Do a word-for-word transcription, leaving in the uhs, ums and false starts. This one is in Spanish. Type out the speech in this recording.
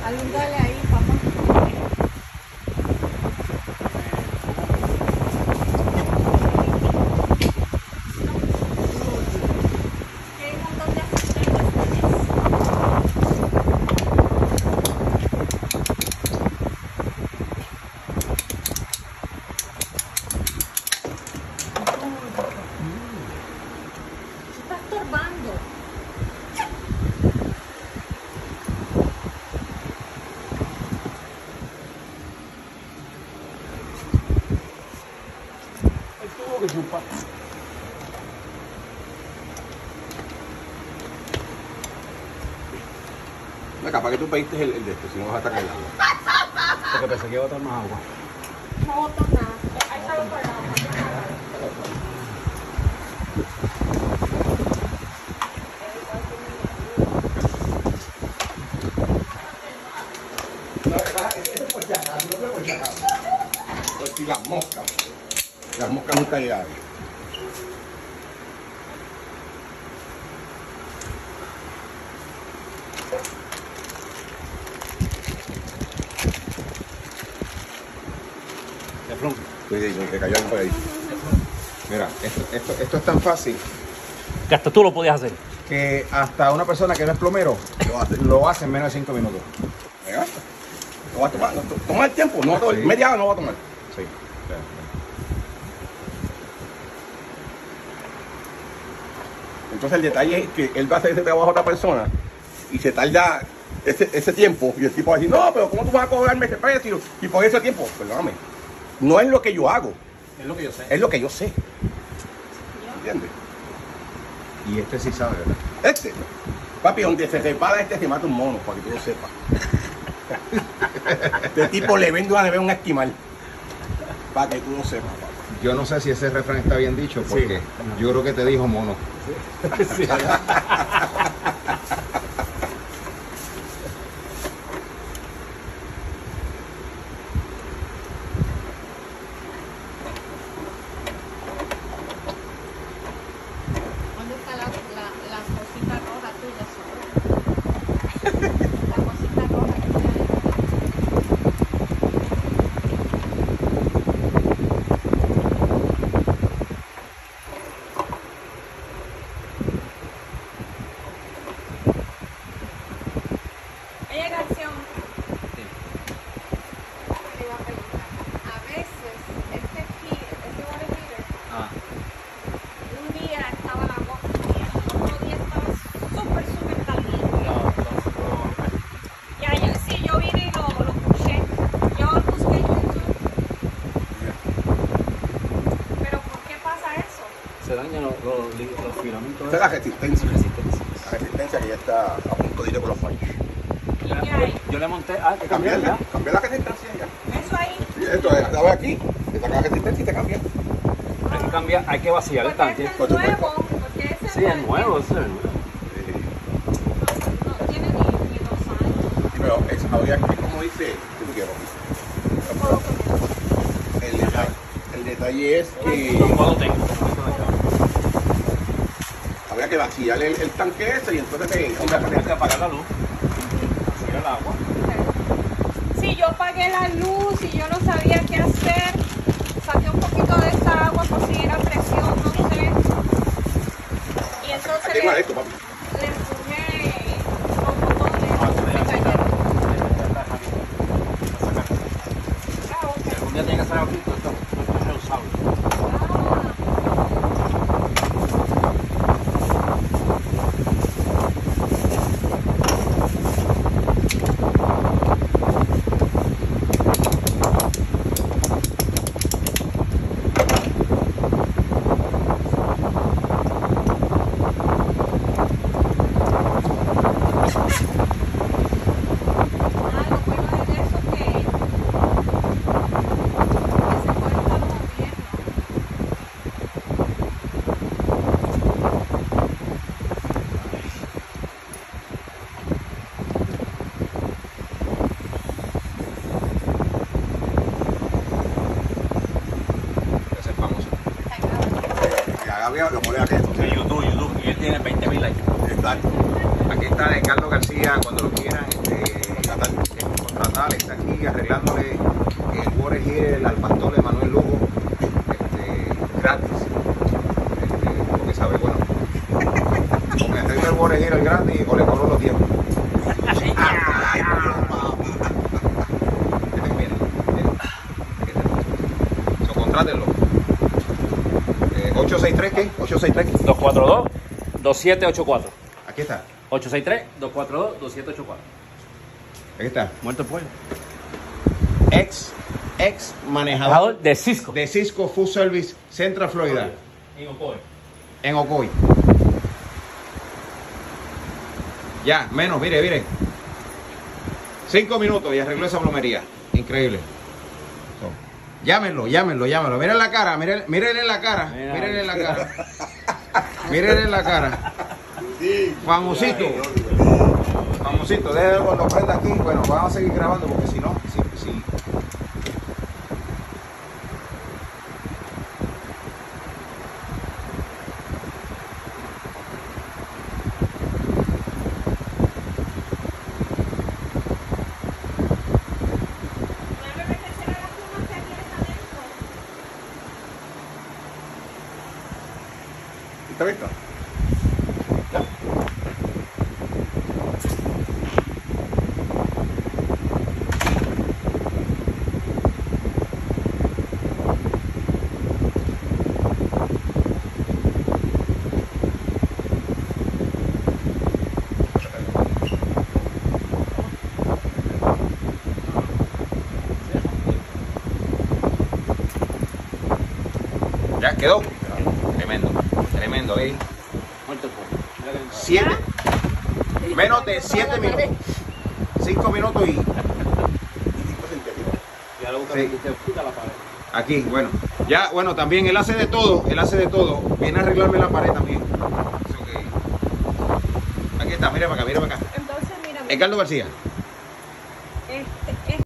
Alúngale ahí, papá. Hay un montón de asistentes. Se está estorbando. Que chupa. Acá, ¿para qué tú pediste el, el de esto? Si no vas a sacar el agua. Porque pensé que iba a botar más agua. No boto nada. Ahí está lo parado. No, eso es por si acaso, no es por si acaso. Por si las moscas. Las moscas nunca llegaron. Cuidado, que cayó algo por ahí. Mira, esto, esto, esto es tan fácil Que hasta tú lo podías hacer. que hasta una persona que no es plomero lo hace, lo hace en menos de cinco minutos. Venga, no va a tomar, no, toma el tiempo, no va a tomar, Sí. media hora no va a tomar. Sí. Entonces el detalle es que él va a hacer ese trabajo a otra persona y se tarda ese, ese tiempo y el tipo va a decir, no, pero ¿cómo tú vas a cobrarme ese precio? Y por ese tiempo, perdóname, no es lo que yo hago, Es lo que yo sé. es lo que yo sé. ¿Entiendes? Y este sí sabe, ¿verdad? Este, papi, donde se repara este se mata un mono, para que tú lo sepas. Este tipo le vende una nevera a un esquimal, para que tú lo sepas, papá. Yo no sé si ese refrán está bien dicho, porque yo creo que te dijo mono. Sí. ¿Dónde está la, la, la cosita roja tuya, Sol? La cosita roja tuya. Oye, Garción. Te iba a preguntar. A veces, este heater, este water heater, Ah. un día estaba la agua fría, otro día estaba súper, súper caliente. No, entonces, Ya, yo, sí, yo vine y lo, lo puse. Yo busqué YouTube. Pero ¿por qué pasa eso? se dañan los, los, los filamentos. Esta es la resistencia, Resistencia. la resistencia que ya está a punto de ir con los fallos. ¿Y qué hay? Yo le monté. Ah, que cambié Cambiarla, ya. cambiar la resistencia ya. Eso ahí. Y esto es, la ves aquí, te saca la resistencia y te cambia. Hay que cambiar, hay que vaciar el Porque tanque. ese es Por supuesto. nuevo. Porque ese Sí, es nuevo, ese es nuevo. No, no tiene ni, ni dos años. Sí, pero es, habría que, como dice, tú quiero. Puedo comer. El detalle, el detalle es que No lo tengo. habría que vaciar el, el tanque ese y entonces te Hay que apagar la luz. Vaciar el agua. Si yo apagué la luz y yo no sabía qué hacer, saqué un poquito de esa agua por si era presión, no sé. Y entonces aquí le, no esto, papi. le empujé los botones y cayeron. Ah, ok. Un día tiene que hacer aquí, esto esto es reusable. Ah, lo bueno de eso es que, que se puede estar moviendo. Ese es famoso. Está grave. Y a Gabriel lo pone aquí. En YouTube, YouTube. Y él tiene veinte mil likes. Exacto. Aquí está Carlos García, cuando lo quieran. Este, Ya está. total, está aquí arreglándole el water heater al pastor Emanuel Lugo, este, gratis. Este, porque sabe, bueno, o me arregla el water heater gratis o le cobro los tiempos. Ay, este viene, viene. So, contrátenlo. Eh, ocho seis tres, ¿qué? ocho seis tres. dos cuatro dos, dos siete ocho cuatro. Aquí está, ocho seis tres, dos cuatro dos, dos siete ocho cuatro. aquí está. Muerto el pollo. Ex, ex manejador Trabajador de Cisco. de Cisco Food Service Central Florida, En Ocoy. en Ocoy. Ya, menos, mire, mire. Cinco minutos y arregló esa plomería. Increíble. So, llámenlo, llámenlo, llámenlo. Miren la cara, miren, miren en la cara. Mira. Miren en la cara. Miren en la cara. Famosito. Famosito, déjalo cuando prenda aquí. Bueno, vamos a seguir grabando porque si no, si, si, ¿Está visto? ya quedó. Tremendo, tremendo, ¿eh? Muerto el pollo. Siete, menos de siete minutos. Cinco minutos y Ya lo busca Sí. usted quita la pared. aquí, bueno. Ya, bueno, también él hace de todo, él hace de todo. Viene a arreglarme la pared también. Eso que- Aquí está, mire para acá, mire para acá. Entonces, mira, Edgardo García.